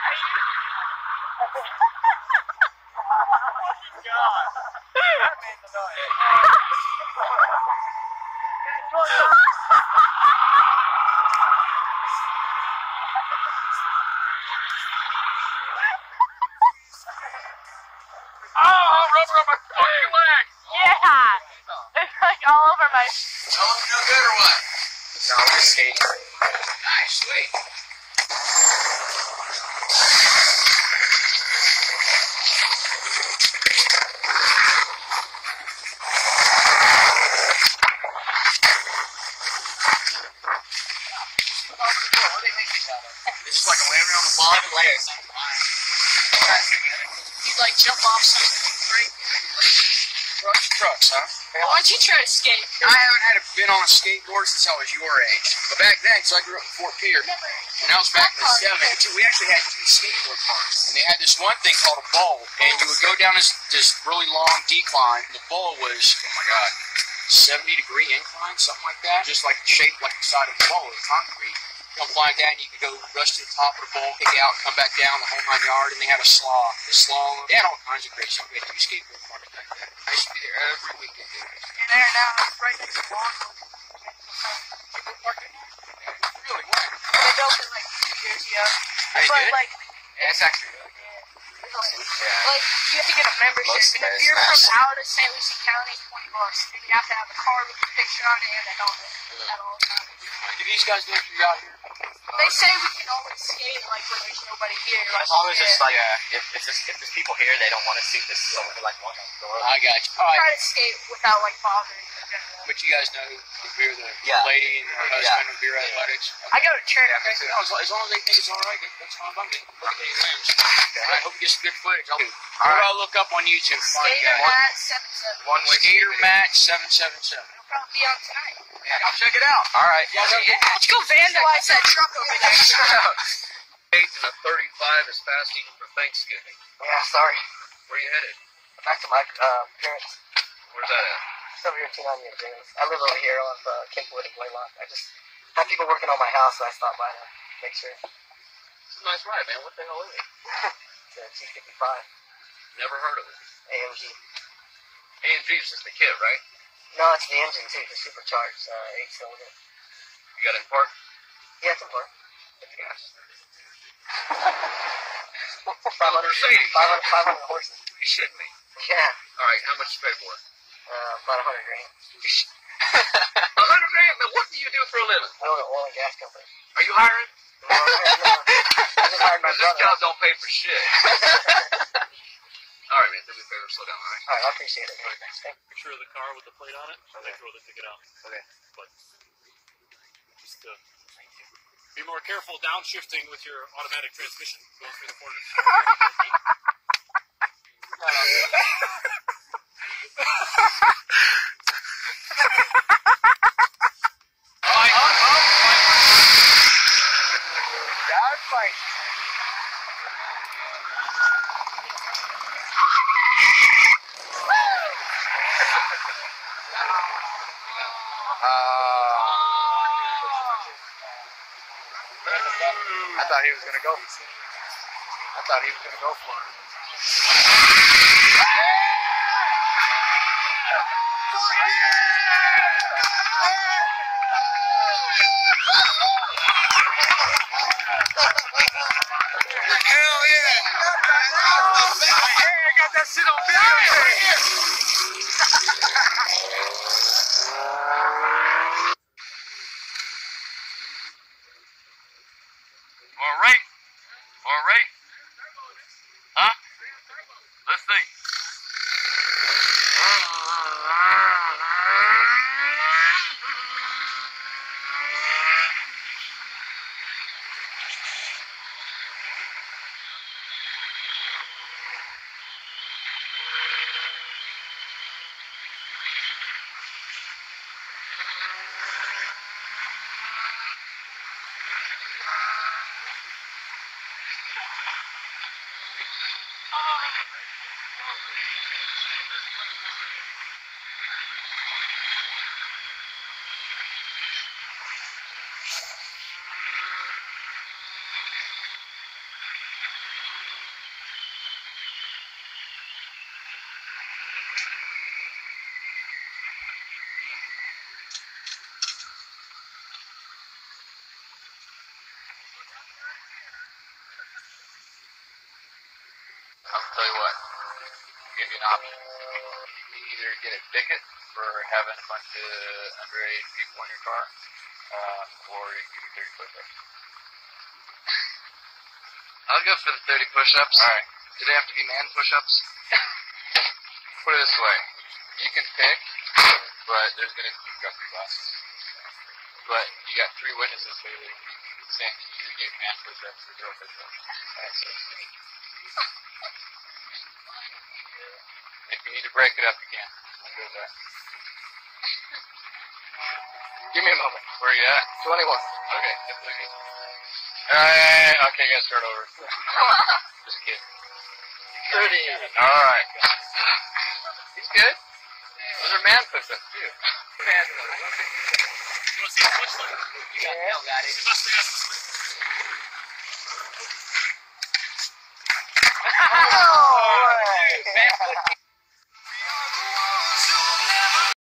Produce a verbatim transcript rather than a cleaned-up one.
God. That made the noise. Oh, rubber on my fucking leg. Yeah. It's like all over my. No, no good or what? No, I'm just skating. Nice, sweet. It's like a waving on the ball. Seven layers. You'd like jump off something, right? Trucks, trucks, huh? Why don't you try to skate? I haven't had a, been on a skateboard since I was your age. But back then, so I grew up in Fort Pierre, and that was back in the seventies. We actually had two skateboard parks, and they had this one thing called a bowl, and you would go down this this really long decline. And the bowl was, oh my god, seventy degree incline, something like that, just like shaped like the side of a bowl of concrete. Come fly like that, and you could go rush to the top of the bowl, pick out, come back down the whole nine yard, and they had a slaw. The slaw, they had all kinds of crazy stuff. We had two skateboard parks back then. I used to be there every weekend. You're there now, it's right next to Longwood. Really, what? They built it like two years ago. They But did? like, Yeah, it's actually really good. yeah. Like, you have to get a membership, Most and if guys you're from massive. out of Saint Lucie County, it's twenty bucks. And you have to have a car with a picture on it and a helmet at all times. Do these guys know if you're out here? They say we can always skate like when there's nobody here. Like, As long as it's yeah. like, Yeah. if, if, there's, if there's people here, they don't want to see this, someone who like walk out the door. I got you. All Try right. to skate without like bothering the general. But you guys know if you're the Yeah. lady and her Yeah. husband of Beer Athletics. I go to church. Yeah, me too. No, as, long, as long as they think it's all right, that's fine by me. Look at their limbs. All right, hope you get some good footage. I'll, all right. I'll look up on YouTube. Find Skater you guys. Matt seven seven. One way Skater Match seven seven seven. It'll probably be on tonight. Yeah, I'll check it out. All right. Yeah, yeah. Let's go vandalize that truck over there. Eight and a thirty-five is fasting for Thanksgiving. Yeah, sorry. Where are you headed? Back to my uh, parents. Where's that at? It's over here, two ninety in James. I live over here on uh, Kentwood and Blaylock. I just have people working on my house, so I stop by to make sure. It's a nice ride, man. What the hell is it? It's a G fifty-five Never heard of it. A M G. A M G is just the kit, right? No, it's the engine too, the supercharged uh, eight cylinder. You got it in park? Yeah, it's important. Yes. five hundred, Mercedes. five hundred, five hundred horses. You shitting me? Yeah, All right, how much you pay for it? uh, about a hundred grand. A hundred grand? Man, what do you do for a living? I own an oil and gas company. Are you hiring? No, no, I just hired my Because this brother. job don't pay for shit. All right, man. Do me a favor. Slow down, all right? All right, I appreciate it. Thanks. Picture of the car with the plate on it, and they throw the ticket out. Okay. But just uh, be more careful downshifting with your automatic transmission going through the corners. I thought he was gonna go. I thought he was gonna go for it. Hell yeah! Hey, I got that shit on video. All right. All right. Huh? Let's see. you an option. You can either get a ticket for having a bunch of underage people in your car, um, or you can do thirty push-ups. I'll go for the thirty push-ups. All right. Do they have to be man push-ups? Put it this way: you can pick, but there's gonna be custody classes. But you got three witnesses so they can be saying you either get man push-ups or girl push-ups. Alright, so if you need to break it up, you can. I'll do that. Give me a moment. Where are you at? twenty-one. Okay, that's okay. Alright, okay, I gotta start over. Just kidding. thirty. Alright. He's good. Those are man push-ups too. Man You want to see the switch line? Yeah. Sebastian has the switch.